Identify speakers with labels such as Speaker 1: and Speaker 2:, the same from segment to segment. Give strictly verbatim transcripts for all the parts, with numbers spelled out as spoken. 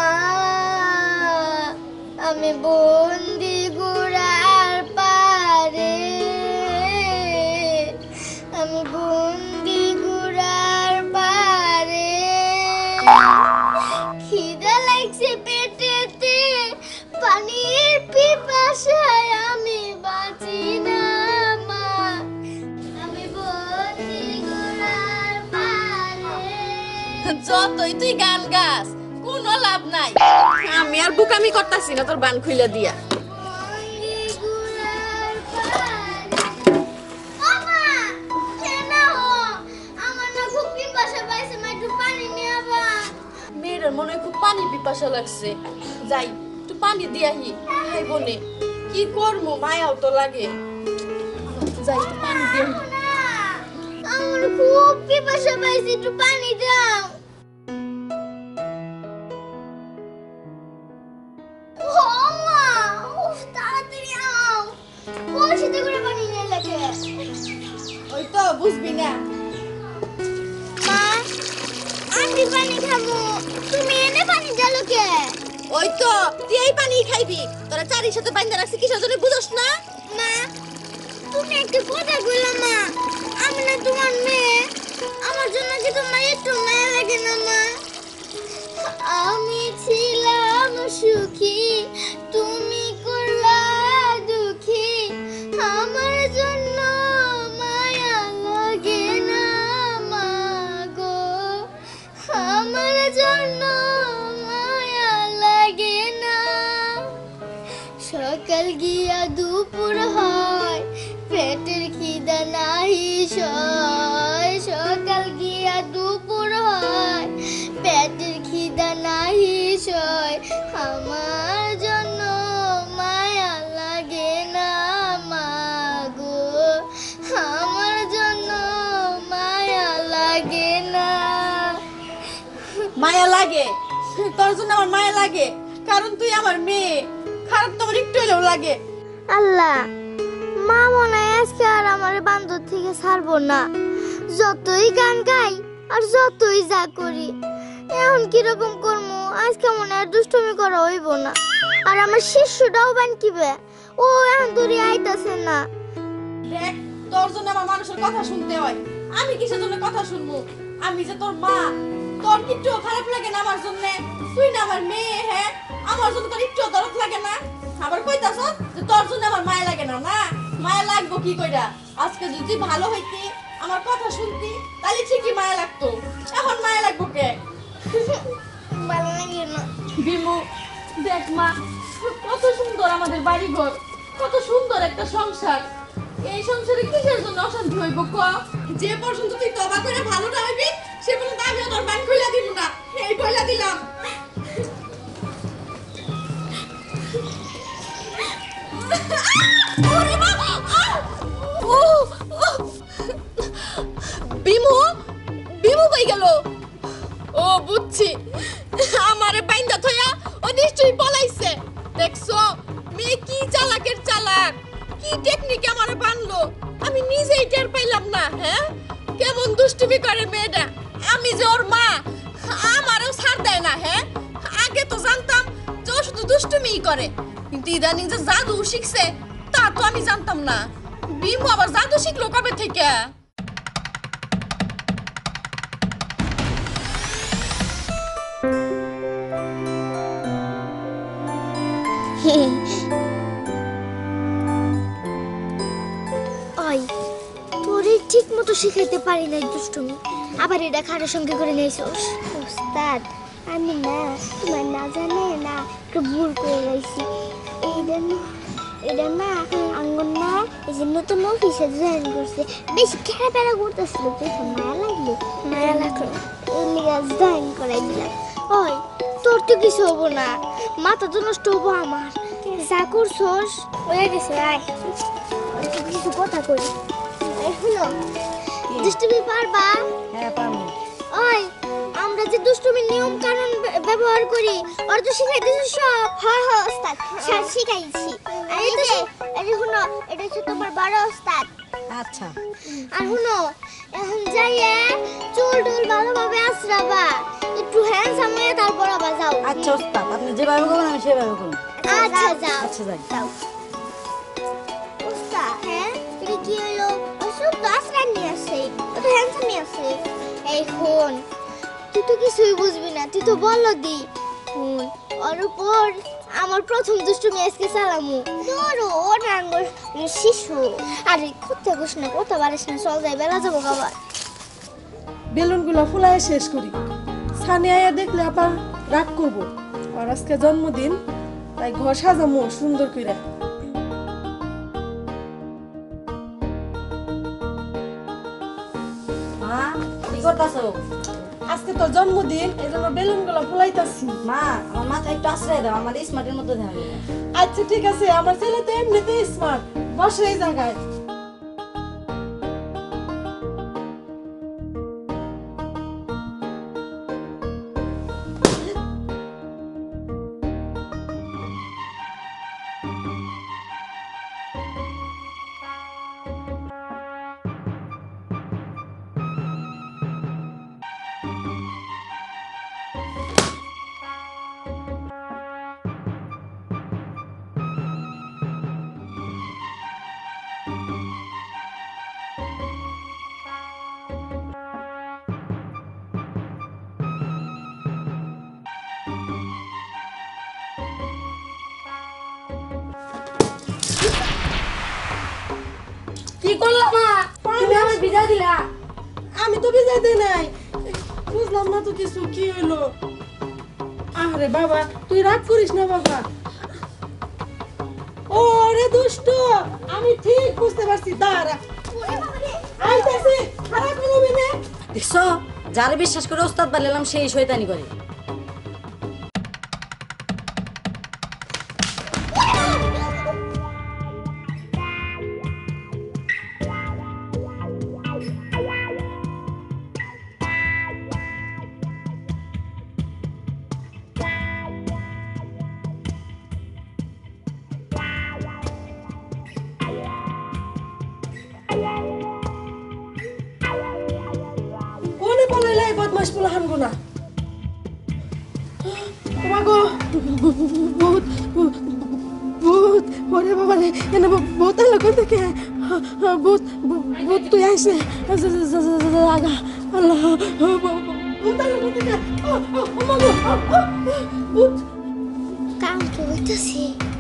Speaker 1: আমি বন্দি গুড়ার পারে, আমি বন্দি গুড়ার পারে, খিদা লাগছে পেটেতে, পানির পিপাসায় আমি বাঁচি না মা, আমি বন্দি গুড়ার পারে।
Speaker 2: যতই তুই গান গাস কোনো লাভ নাই, আমি আর বুকামি করতাছি না তোর বান খুইলা দিয়া। মেয়েটার মনে খুব পানি পিপাসা লাগছে, যাই একটু পানি দিয়াহি। হাই বনে কি করবো, মায়াও তো লাগে, যাই একটু পানি দিয়াহি।
Speaker 1: আমার খুব পিপাসা পাইছে, একটু পানি দাও।
Speaker 2: ওই তো বুঝবি না
Speaker 1: মা, আমি পানি খাবো, তুমি এনে পানি ঢালো কে?
Speaker 2: ওই তো তুই এই পানি খাইবি, তোরা চারির সাথে বাইন্ধা রাখছিস কিসের জন্য বুঝছ না?
Speaker 1: মা, তুমি একটা কথা বলো মা, আমি না তোমার মেয়ে, আমার জন্য কি তোমার একটু মায়া লাগে না মা? আমি ছিলাম সুখী, তুমি করলা দুঃখী, আমার জন্য মায়া লাগে না মা গো, আমার জন্য মায়া লাগে না। সকাল গিয়া দুপুর হয়, পেটের খিদা নাহি সয়, সকাল গিয়া দুপুর হয়, পেটের খিদা নাহি সয়, আমার জন্য মায়া লাগে না মা গো, আমার জন্য মায়া লাগে না।
Speaker 2: মায়া লাগে, তোর জন্য আমার মায়া লাগে, কারণ তুই আমার মেয়ে, খারাপ তোমার একটু হলেও লাগে।
Speaker 1: আল্লাহ, মা মনে হয় আজকে আর আমার বান্ধব থেকে ছাড়বো না, যতই গান গাই আর যতই যা করি। এখন কিরকম করবো, আজকে মনে হয় দুষ্টুমি করা হইব না, আর আমার শিষ্যটাও বানকিবে, ও এখন দূরে আইতাছে না।
Speaker 2: দেখ, তোর জন্য আমার মানুষের কথা শুনতে হয়, আমি কিসের জন্য কথা শুনবো? আমি যে তোর মা, তোর একটু খারাপ লাগে না আমার জন্য? তুই না আমার মেয়ে, হ্যাঁ, আমার জন্য তোর একটু দরদ লাগে না? আবার কইতাছ যে তোর জন্য আমার মায়া লাগে না? না, মায়া লাগবো কি কইরা? আজকে যদি ভালো হইতি, আমার কথা শুনতি, তাহলে ঠিকই মায়া লাগতো, এখন মায়া লাগবো কে?
Speaker 1: ভালো লাগে না।
Speaker 2: বিমু, দেখ মা, কত সুন্দর আমাদের বাড়ি ঘর, কত সুন্দর একটা সংসার, এই সংসারে কিসের জন্য অশান্তি হইব ক? যে পর্যন্ত তুই তবা করে ভালো না হইবি, সে পর্যন্ত আমিও তোর বান খুইলা দিব না, এই কইলা দিলাম। ওরে বাবা, ও বিমু, বিমু কই গেল? ও বুঝছি, আমারে বাইন্দা থয়া ও নিশ্চয়ই পলাইছে। দেখছো মেয়ে কি চালাকের চালাক, কি টেকনিকে আমারে বানলো, আমি নিজেই টের পাইলাম না। হ্যাঁ, কেমন দুষ্টুমি করে মেয়েটা, আমি যে ওর মা, আমারও ছাড় দেয় না। হ্যাঁ, আগে তো জানতাম যে ও শুধু দুষ্টুমিই করে, কিন্তু ইদানিং যে জাদু শিখছে তা তো আমি জানতাম না। বিমু আবার জাদু শিখলো কবে থেকে?
Speaker 1: ওই তোরে ঠিক মতো শিখাইতে পারি না দুষ্টুমি, আবার এটা খাটের সঙ্গে করে নিয়েছোস। ওস্তাদ, আমি না তোমার না জানে না একটু ভুল করে গেছি। এইটা না এটা না আঙ্গন না এই যে নতুন অফিসে জয়েন করছে, বেশি খেলা পেলা করতেছিল, দেখে মায়া লাগলো, মায়া লাগলো ওই লিগা জয়েন করাই দিলাম। ওই তোর তো কিছু হবো না, মাথা তো নষ্ট হবো আমার, যা করছোস হয়ে গেছে। আয় কিছু কথা করি, শুনো, দুষ্টুমি পারবা?
Speaker 2: হ্যাঁ পারবো।
Speaker 1: ওই আমরা যে দুষ্টুমির নিয়ম কানুন ব্যবহার করি, ওর তো শিখাইতেছি সব। হ্যাঁ হ্যাঁ ওস্তাদ, সব শিখাইছি। আর এই যে এই যে শুনো, এটা হচ্ছে তোমার বড় ওস্তাদ।
Speaker 2: আচ্ছা,
Speaker 1: আর শুনো, এখন যাইয়ে চুল টুল ভালোভাবে আঁচড়াবা, একটু হ্যান্ডসাম হয়ে তারপর আবার যাও।
Speaker 3: আচ্ছা ওস্তাদ, আপনি যেভাবে করবেন আমি সেভাবে করব।
Speaker 1: আচ্ছা যাও।
Speaker 3: আচ্ছা যাই।
Speaker 1: যাও। ওস্তাদ, হ্যাঁ এটা কি হলো? ওসব তো আসরান নিয়ে আসে, ও তো হ্যান্ডসামই আছে। এই শোন, তুই তো কিছুই বুঝবি না, তুই তো বললো দি। শোন, ওর উপর আমার প্রথম দুষ্টুমি আজকে চালামু। তোর ওর আঙ্গুর শিশু। আরে কোথা গোস না, কোথা বারিস না, চল যাই, বেলা যাবো আবার।
Speaker 4: বেলুনগুলো ফুলায় শেষ করি। সানিয়া আয়া দেখলে আবার রাগ করব। আর আজকে জন্মদিন, তাই ঘর সাজামো সুন্দর করে।
Speaker 3: মা কি করতাছো?
Speaker 4: আজকে তোর জন্মদিন, এই জন্য বেলুনগুলো ফুলাইতাছি।
Speaker 3: মা আমার মাথায় একটু আশ্রয় দাও, আমার স্মার্টের মতো ধ্যান দাও।
Speaker 4: আচ্ছা ঠিক আছে, আমার ছেলে তো এমনিতেই স্মার্ট, বসে এই জায়গায়।
Speaker 2: কি করলা মা? তুমি আমার বিদায় দিলা।
Speaker 4: আমি তো বিজয় দেই নাই, বুঝলাম না তো কিছু, কি হইলো? আরে বাবা, তুই রাগ করিস না বাবা। ও রে দুষ্ট, আমি ঠিক বুঝতে পারছি, দাঁড়া আইতাছি, খারাপ করবি না।
Speaker 3: দেখছো, যারে বিশ্বাস করে ওস্তাদ বানালাম সেই শয়তানি করে।
Speaker 4: কোনে পালাইলে এই বদমাস পোলা হানগো না। বাবা গো, ভূত ভূত, ওরে বাবা রে, এনে ভূত এলো কোন থেকে? ভূত ভূত তুই আইসে আগা, আল্লাহ, ভূত এলো কোন থেকে? ভূত
Speaker 1: কাম তো হইতাছি।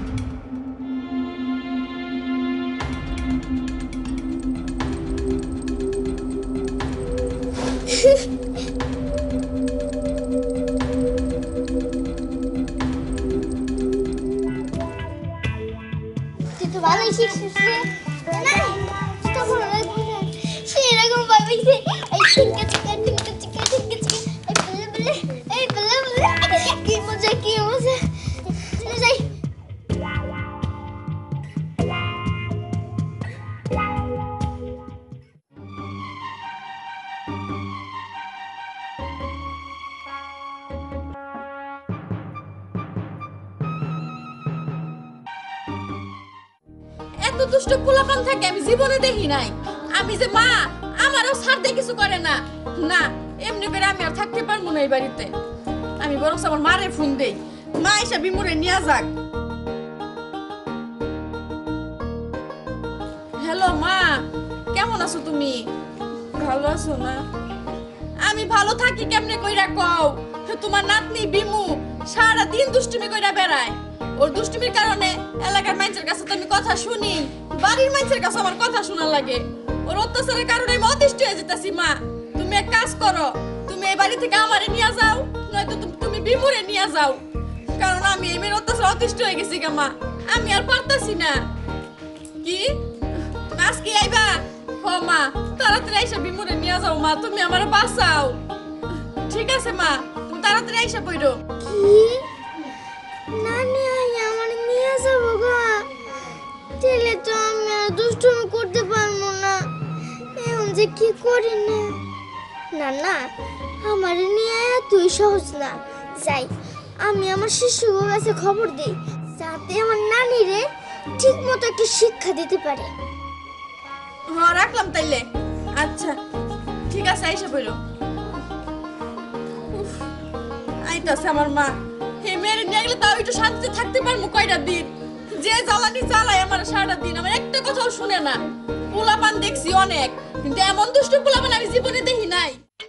Speaker 1: তুই তো ভালোই শিখছিস রে। না, তো ভালো লাগবে না। সেরকম ভাবে যে এই টিঙ্কা টিঙ্কা টিঙ্কা টিঙ্কা টিঙ্কা টিঙ্কা, এই বলে বলে, এই বলে বলে, কি মজা, কি মজা। চলে যাই।
Speaker 2: এত দুষ্ট পোলাপান থাকে আমি জীবনে দেখি নাই। আমি যে মা, আমারও ছাড়তে কিছু করে না। না, এমনি করে আমি আর থাকতে পারবো না এই বাড়িতে। আমি বরং আমার মারে ফোন দেই, মা এসে বিমুরে নিয়ে যাক। হ্যালো মা, কেমন আছো তুমি? ভালো আছো না? আমি ভালো থাকি কেমনে কইরা কও? তোমার নাতনি বিমু সারা দিন দুষ্টুমি কইরা বেড়ায়। ওর দুষ্টুমির কারণে এলাকার মানুষের কাছে তো আমি কথা শুনি, বাড়ির মানুষের কাছে আমার কথা শোনা লাগে। ওর অত্যাচারের কারণে আমি অতিষ্ঠ হয়ে যেতেছি। মা, তুমি এক কাজ করো, তুমি এই বাড়ি থেকে আমারে নিয়ে যাও, নয়তো তুমি বিমুরে নিয়ে যাও। কারণ আমি এই মেয়ের অত্যাচার অতিষ্ঠ হয়ে গেছি গা মা, আমি আর পারতাছি না। কি আজকে আইবা? ও মা, তাড়াতাড়ি আইসা বিমুরে নিয়ে যাও মা, তুমি আমারে বাঁচাও। ঠিক আছে মা, তুমি তাড়াতাড়ি আইসা পড়ো।
Speaker 1: কি? নানি আই আমার নিয়ে যাবো গা? তাহলে তো আমি আর দুষ্টুমি করতে পারবো না। এখন যে কি করি না। না না, আমার নিয়ে এতই সহজ না। যাই, আমি আমার শিশুর কাছে খবর দিই, যাতে আমার নানিরে ঠিক মতো একটা শিক্ষা দিতে পারে।
Speaker 2: হ্যাঁ, রাখলাম তাইলে। আচ্ছা ঠিক আছে, আইসা পড়ো। উফ, আইতাছে আমার মা, নিয়ে গেলে তাও একটু শান্তিতে থাকতে পারবো কয়টা দিন। যে জ্বালানি জ্বালায় আমার সারাটা দিন, আমার একটা কথাও শুনে না। পোলাপান দেখছি অনেক, কিন্তু এমন দুষ্ট পোলাপান আমি জীবনে দেখি নাই।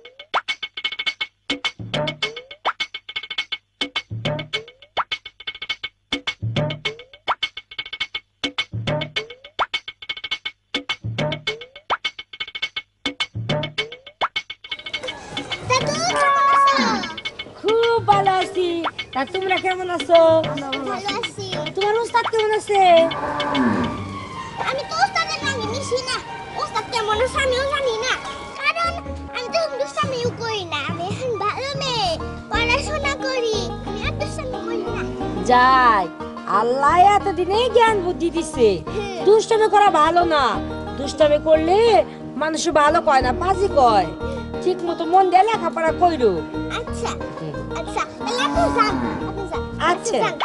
Speaker 3: খুব ভালো আছি। তা তোমরা কেমন আছো?
Speaker 1: ভালো আছি।
Speaker 3: তোমার উস্তাদ কেমন আছে?
Speaker 1: আমি তো ওস্তাদের সঙ্গে মিশি না। ওস্তাদ কেমন আছে আমিও জানি না, কারণ আমি তো দুষ্টামিও করি না। আমি এখন ভালো মেয়ে, পড়াশোনা করি, আমি আর দুষ্টামি করি না।
Speaker 3: যাই, আল্লাহ এতদিনে জ্ঞান বুদ্ধি দিছে। দুষ্টামি করা ভালো না। দুষ্টামি করলে মানুষ ভালো কয় না, পাজি কয়। ঠিক মতো মন দিয়ে লেখাপড়া কইরো।
Speaker 1: আচ্ছা আচ্ছা, তাহলে আপনি যান, আপনি যান।
Speaker 3: আচ্ছা।
Speaker 1: যান।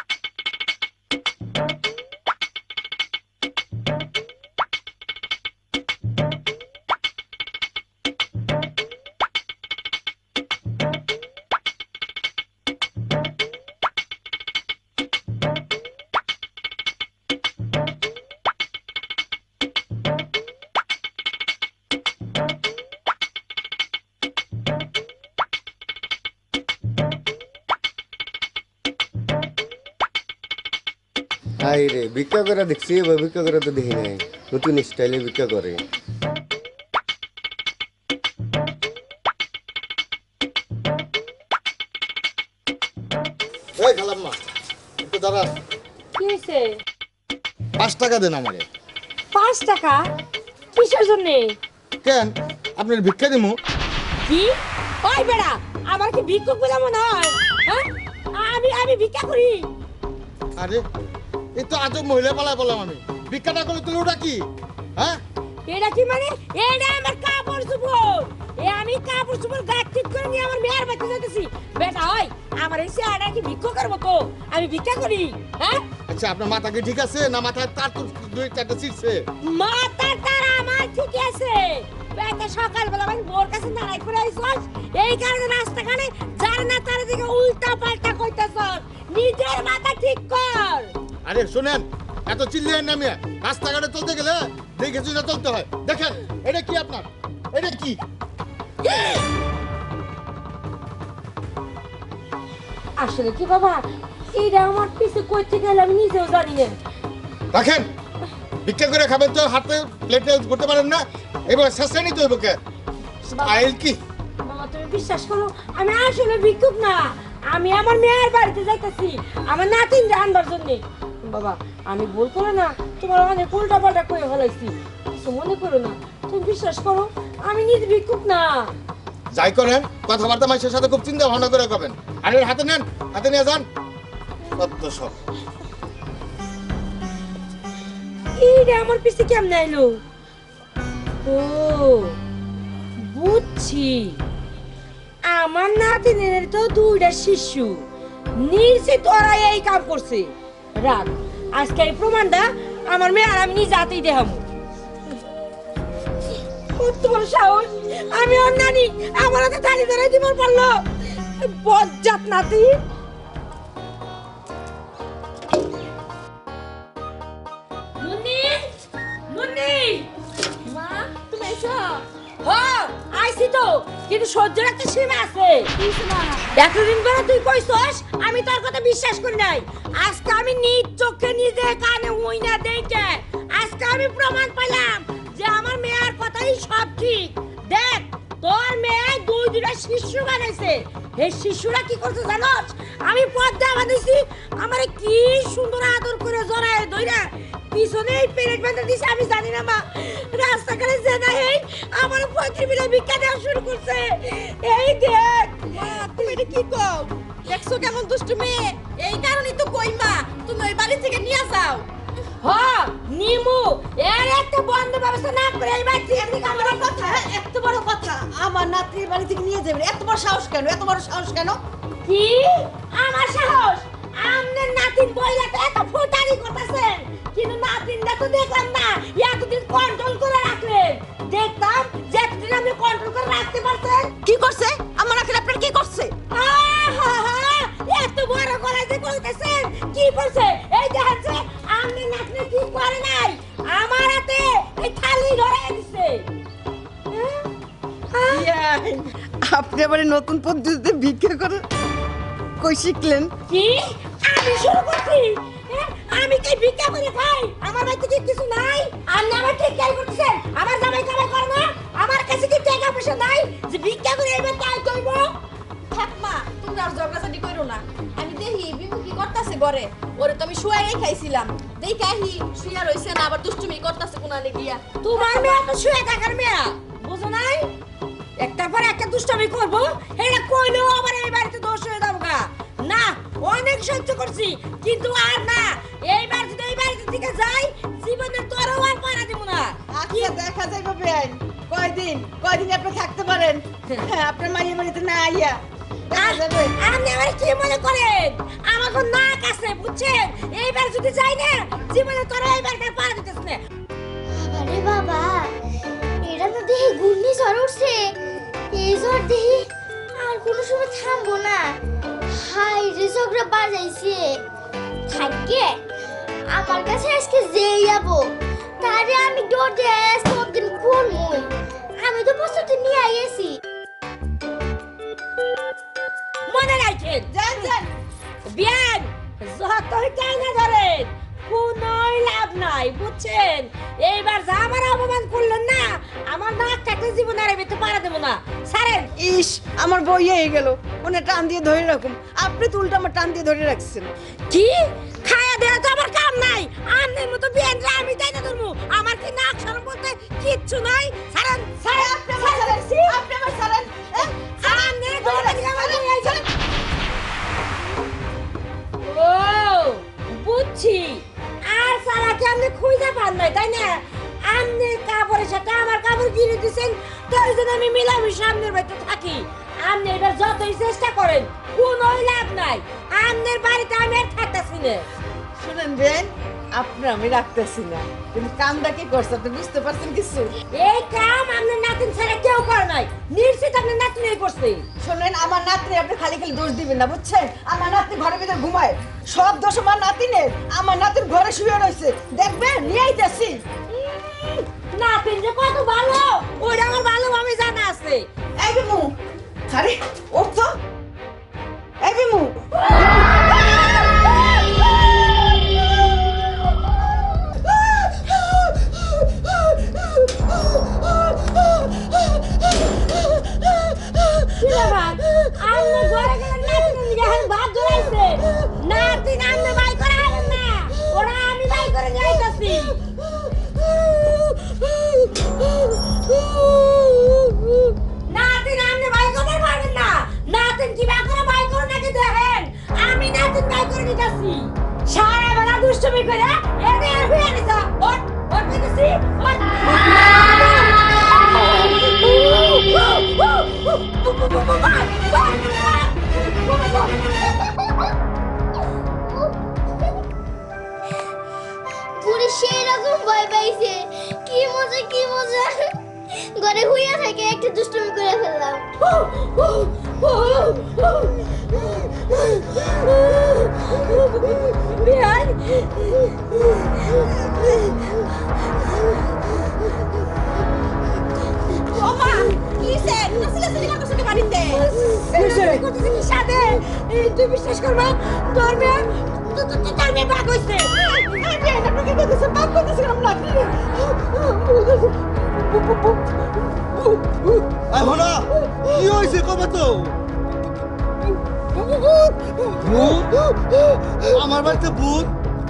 Speaker 5: হাই রে, ভিক্ষা করে দেখছি, এবার ভিক্ষা করে তো দেখি নাই। নতুন স্টাইলে ভিক্ষা করে। এই খালাম্মা, একটু দাঁড়ান।
Speaker 3: কি হয়েছে?
Speaker 5: পাঁচ টাকা দেন আমারে।
Speaker 3: পাঁচ টাকা? কিসের জন্যে?
Speaker 5: কেন, আপনার ভিক্ষা দিমু?
Speaker 3: কি? ওই বেড়া, আমার কি ভিক্ষুক বলে মনে হয়? হ্যাঁ? আমি আমি ভিক্ষা করি।
Speaker 5: আরে, এই তো আজব মহিলা পালা বললাম আমি। ভিক্ষাটা করে তুলে ওটা কি? হ্যাঁ,
Speaker 3: এটা কি মানে? এটা আমার কাপড় চোপড়। এ আমি কাপড় চোপড় গাছ ঠিক করে নিয়ে আমার মেয়ের বাড়িতে যাইতেছি। বেটা ওই, আমার এই চেহারা কি ভিক্ষুকের মতো? আমি ভিক্ষা করি? হ্যাঁ?
Speaker 5: আচ্ছা, আপনার মাথা কি ঠিক আছে না মাথায় তার তো দুই চারটা ছিঁড়ছে?
Speaker 3: মাথার তার আমার ঠিক আছে। বেটা সকালবেলা আমি বোর কাছে দাঁড়াই করে আইছস, এই কারণে রাস্তাখানে যার না তার দিকে উল্টা পাল্টা কইতাছস। নিজের মাথা ঠিক কর।
Speaker 5: আরে শোনেন, এত চিল্লিয়ে নামিয়ে রাস্তাঘাটে চলতে গেলে দেখে চুলে চলতে হয়। দেখেন, এটা কি আপনার? এটা কি?
Speaker 3: আসলে কি বাবা, এইটা আমার পিছে কই থেকে এলো আমি নিজেও জানি না।
Speaker 5: রাখেন, ভিক্ষা করে খাবেন তো হাতে প্লেটে করতে পারেন না। এবার শেষে নিতে হইব কে? আইল কি?
Speaker 3: বাবা তুমি বিশ্বাস করো, আমি আসলে ভিক্ষুক না। আমি আমার মেয়ের বাড়িতে যাইতেছি আমার নাতিন আনবার জন্য। বাবা আমি ভুল করে না তোমার অনেক উল্টা পাল্টা করে ফেলাইছি, কিছু মনে করো না। তুমি বিশ্বাস করো, আমি নিজে ভিক্ষুক না।
Speaker 5: যাই করেন, কথাবার্তা মাইসের সাথে খুব চিন্তা ভাবনা করে করবেন। আর এর হাতে নেন, হাতে নিয়ে যান। সত্য সব।
Speaker 3: এইটা আমার পিছে কেমন আইলো? ও বুঝছি, আমার নাতিনের তো দুইটা শিশু, নিশ্চিত ওরা এই কাম করছে। রাখ, আজকে এই প্রমাণটা আমার মেয়ে আর আমি নিজে হাতেই দেখাবো। কত বড় সাহস! আমি ওর নানি, আমার হাতে তালি ধরাই দিবার পারলো। বজ্জাত নাতি। মুন্নি, মুন্নি,
Speaker 2: মা তুমি এসো।
Speaker 3: হ্যাঁ আইছি তো, কিন্তু সহ্যের একটা সীমা আছে। এতদিন ধরে তুই কইছস, আমি তোর কথা বিশ্বাস করি নাই। আজকে আমি নিজ চোখে নিজে কানে উই না দেখে আজকে আমি প্রমাণ পেলাম যে আমার মেয়ের কথাই সব ঠিক। দেখ, তোর মেয়ে দুই দুটা শিশু বানাইছে। এই শিশুরা কি করছে জানোস? আমি পর্দা বানাইছি, আমারে কি সুন্দর আদর করে জড়ায় ধইরা পিছনে এই পেরেট বেঁধে দিছে। আমি জানি না মা, রাস্তাঘাটে যে না এই আমার পঁয়ত্রিশ মিলে ভিক্ষা দেওয়া শুরু করছে। এই দেখ
Speaker 2: মা তুমি এটা কি কও? দেখছো কেমন দুষ্টু মেয়ে? এই কারণেই তো কই মা তুমি ওই বাড়ি থেকে নিয়ে যাও।
Speaker 3: হ নিমু, এর একটা বন্ধ ব্যবস্থা না করে এই বাড়ি থেকে এমনি
Speaker 6: আমার কথা, এত বড় কথা আমার নাতির বাড়ি থেকে নিয়ে যাবেন? এত বড় সাহস কেন? এত বড় সাহস কেন?
Speaker 3: কি আমার সাহস? আমনের নাতিন বইলা তো এত ফুটানি করতেছেন, কিন্তু নাতিনটা তো দেখলাম না এতদিন কন্ট্রোল করে রাখলেন। দেখতাম যে এতদিন আপনি কন্ট্রোল করে রাখতে পারতেন।
Speaker 6: কি করছে আমার নাতির? আপনার কি করছে?
Speaker 3: আহা, এত বড় করে যে কইতেছেন কি করছে এই দেখছে আমি নাচনে কি করে নাই আমার হাতে এই থালি ধরাই দিছে
Speaker 6: বিয়াই, আপনি আবার এই নতুন পদ্ধতিতে ভিক্ষা করে কই শিখলেন?
Speaker 3: কি আমি শুরু করছি হ্যাঁ? আমি কি ভিক্ষা করে খাই আমার বাড়িতে কি কিছু নাই আপনি আমার ঠিক কাজ করতেছেন আমার জামাই কামাই করে না আমার কাছে কি টাকা পয়সা নাই যে ভিক্ষা করে এবার তাই কইবো
Speaker 2: থাক মা তোমরা আর ঝগড়াঝাটি করো না আমি দেখি বিমু কি করতেছে ঘরে ওরে তো আমি শুয়াই খাইছিলাম দেখি আহি শুয়া রইছে না আবার দুষ্টুমি করতেছে কোনালে গিয়া
Speaker 3: তোমার মেয়ে তো শুয়ে থাকার মেয়ে বুঝো নাই একটা পর একটা দুষ্টামি করবো এটা কইলেও আবার এই বাড়িতে দোষ হয়ে যাবো গা না অনেক সহ্য করছি কিন্তু আর না এইবার যদি এই বাড়িতে থেকে যাই জীবনে তোরও আর পারা দিব না
Speaker 6: আচ্ছা দেখা যাইবে বিয়াই, কয়দিন কয়দিন আপনি থাকতে পারেন? হ্যাঁ, আপনার মায়ের বাড়িতে না আইয়া দেখা যাবে।
Speaker 3: আপনি আমার কি মনে করেন আমাকে নাক আছে বুঝছেন এইবার যদি যাই না জীবনে তোরা এইবার আর পারা দিতেছ না
Speaker 1: আরে বাবা এটা তো দেখি ঘূর্ণি ঝড় উঠছে এই ঝড় দেখি আর কোনো সময় থামবো না হাই রে ঝগড়া বাজাইছে থাকে আমার কাছে আজকে যেই যাবো তারে আমি ডোর দিয়ে সব দিন করমই আমি তো প্রস্তুতি নিয়ে গেছি
Speaker 3: মনে রাখেন
Speaker 6: যান যান।
Speaker 3: বিয়ান যতই টাইনা ধরেন কোনোই লাভ নাই বুঝছেন এইবার যা আমার অপমান করলেন না আমার নাক কাটলে জীবন আর এমনিতে পারা দেবো না সারেন
Speaker 6: ইস, আমার বই হয়ে গেল, ওনে টান দিয়ে ধরে রাখুন। আপনি তো উল্টা আমার টান দিয়ে ধরে রাখছেন।
Speaker 3: কি খায়া দেয়া তো আমার কাম নাই আমনের মতো বিয়ানরা আমি টাইনা ধরবো আমার কি নাক শরম বলতে কিচ্ছু নাই সারেন সারেন
Speaker 6: আপনি আমার ছাড়েন, আপনি আমার ছাড়েন।
Speaker 3: আমনে ধরে দিলাম ও বুঝছি আর সারা কি আপনি খুঁজে পান নাই তাই না আপনি কাপড়ের সাথে আমার কাপড় কিনে দিচ্ছেন তাই জন্য আমি মিলামি সামনের বাড়িতে থাকি আপনি এবার যতই চেষ্টা করেন কোনো লাভ নাই আপনার বাড়িতে আমি আর থাকতেছি না
Speaker 6: শুনেন বেন, আপনি আমি রাখতেছি না, কিন্তু কামটা কি করছে আপনি বুঝতে পারছেন কিছু?
Speaker 3: এই কাম আপনার নাতিন ছাড়া কেউ করে নাই নিশ্চিত আপনার নাতিন এই করছে
Speaker 6: শোনেন, আমার নাতনি আপনি খালি খালি দোষ দিবেন না বুঝছেন। আমার নাতনি ঘরের ভিতরে ঘুমায়, সব দোষ আমার নাতিনের। আমার নাতিন ঘরে শুয়ে রয়েছে, দেখবেন নিয়ে আইতাছি।
Speaker 3: নাতিন যে কত ভালো ওইটা আমার ভালোভাবে জানা আছে
Speaker 6: এই বিমু, আরে ওঠ তো। এই বিমু,
Speaker 3: আমনে ঘরে গেলে নাতিন যখন ভাত ধরাইছে নাতিন আমনে বাই করে আনেন না ওরা আমি বাই করে নিয়ে আইতাছি নাতিন আমনে বাই করে পারবেন না নাতিন কি বাই করে বাই করে নাকি দেখেন আমি নাতিন বাই করে নিতাছি সারা বেলা দুষ্টুমি করে এনে আর হয়ে নিছা ওট ওট নিতেছি ওট
Speaker 1: পুরি সেই রকম ভয় পাইছে কি মজা কি মজা ঘরে হুইয়া থেকে একটা দুষ্টুমি করে ফেললাম
Speaker 3: বিয়ান
Speaker 2: ওমা কিসে নাসিলাসিলি করতেছ কি বাড়িতে
Speaker 3: করতেছে কি সাথে তুই বিশ্বাস করবা তোর মেয়ে তোর মেয়ে বাঘ হইছে
Speaker 6: আপনাকে দেখেছে বাপ করতেছিলাম নাতনি।
Speaker 7: এখন কি হয়েছে কবে তো ভূত? আমার বাড়িতে ভূত?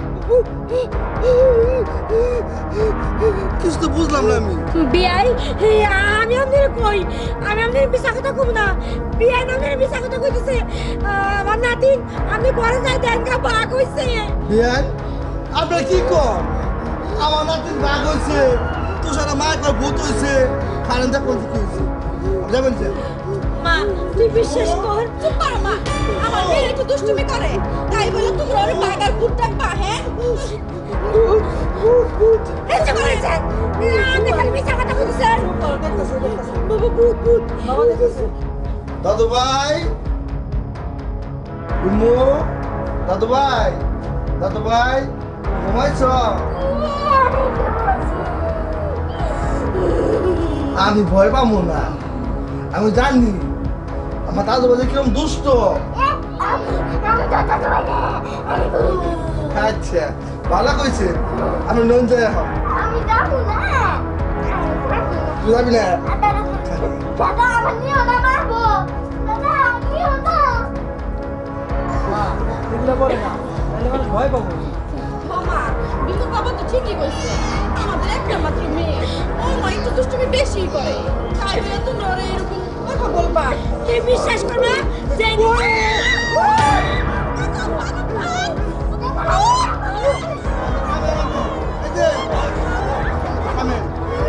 Speaker 7: কিছু তো বুঝলাম না আমি।
Speaker 3: বিয়াই আমি আপনার কই আমি আপনার মিশা কথা কব না বিয়াই আপনার মিশা কথা কইতেছে আমার নাতিন আপনি ঘরে যাই দেখা বাঘ হইছে
Speaker 7: বিয়ান আপনার কি কর? আমার নাতির বাঘ হয়েছে, তোর সারা মায়ের কর ভূত হয়েছে, খালেন যা কোন কি হয়েছে যাবেন যে
Speaker 3: মা তুই বিশ্বাস কর
Speaker 2: চুপ করো মা আমার মেয়ে একটু দুষ্টুমি করে তাই বলে তোমরা ওরে বাগার ভূত ডাকবা হ্যাঁ
Speaker 3: এসে করেছে আপনি খালি মিশা কথা কইতেছেন বাবা ভূত ভূত
Speaker 6: বাবা দেখেছে।
Speaker 7: দাদু ভাই, উম্মু, দাদু ভাই দাদু ভাই ঘুমাইছ? আমি ভয় পাবো না, আমি জানি আমার দাদু ভাই কিরম দুষ্ট। আচ্ছা ভালো কইছে, আমি নন যাই এখন।
Speaker 1: আমি যাবো না।
Speaker 7: তুই যাবি না?
Speaker 1: দাদা আমার নিও না, মারবো। দাদা নিও না।
Speaker 7: এগুলো বলে না, তাহলে মানুষ ভয় পাবো।
Speaker 2: মামা বিমুর বাবা তো ঠিকই কইছে, আমাদের একটা মাত্র মেয়ে, ও মা একটু দুষ্টুমি বেশি করে, তাই বলে তো নরে এরকম কথা বলবা।
Speaker 3: তুই বিশ্বাস করবে যে
Speaker 7: এই যে, থামেন।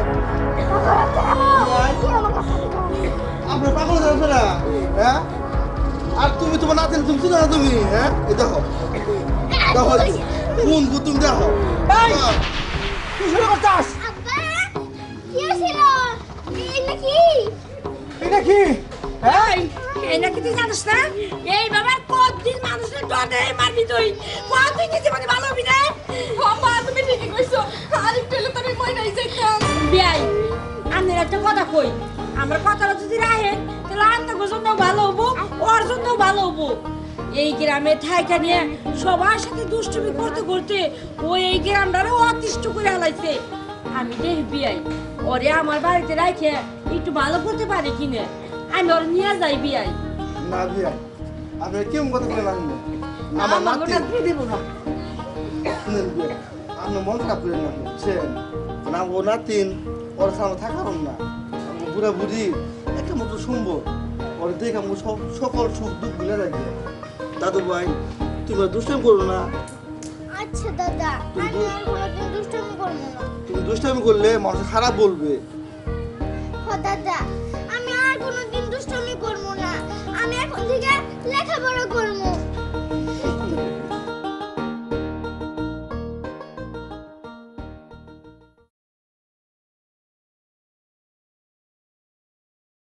Speaker 7: আপনার পাগল হয়ে না, হ্যাঁ? আর তুমি তোমার নাতিন তুমি চিনো না তুমি, হ্যাঁ? এই দেখো দেখো কোন কুতুম দেখো। তুই শুরু করতাস?
Speaker 1: আব্বা কি হয়েছিল? এই নাকি?
Speaker 7: এটা কি? হ্যাঁ?
Speaker 3: এই নাকি তুই জানিস না এই বাবার কতদিন মানুষের ডরে মারবি তুই কতদিন কি জীবনে ভালো হবি না।
Speaker 2: মামা তুমি ঠিকই কইছো, আর একটু হলে তো আমি মইরাই যাইতাম।
Speaker 3: বিয়াই আমি একটা কথা কই, আমার কথাটা যদি রাখেন তাহলে আপনার জন্য ভালো হবো, ওর জন্য ভালো হবো। এই গ্রামে থাইকা নিয়ে সবার সাথে দুষ্টুমি করতে করতে ও এই গ্রামটারে অতিষ্ঠ করে হালাইছে। আমি দেখি বিয়াই ওরে আমার বাড়িতে রাখে একটু ভালো করতে পারে কিনা, আমি ওর নিয়ে যাই বিয়াই।
Speaker 7: না বিয়া, আপনি কেমন কথা বলে লাগলো? আমার নাতি
Speaker 3: দিব না।
Speaker 7: শুনেন বিয়া, আপনি মন খারাপ করে না বুঝছেন? না ও নাতিন ওর সামনে থাকার না, আমার বুড়া বুড়ি একটা মতো শুনবো ওর দেখে আমার সব সকল সুখ দুঃখ ভুলে রাখবে। দাদু ভাই তুমি আর দুষ্টামি করো না,
Speaker 1: আচ্ছা দাদা, আমি আর কোনোদিন দুষ্টামি করবো না।
Speaker 7: তুমি দুষ্টামি করলে মানুষ খারাপ বলবে।
Speaker 1: ও দাদা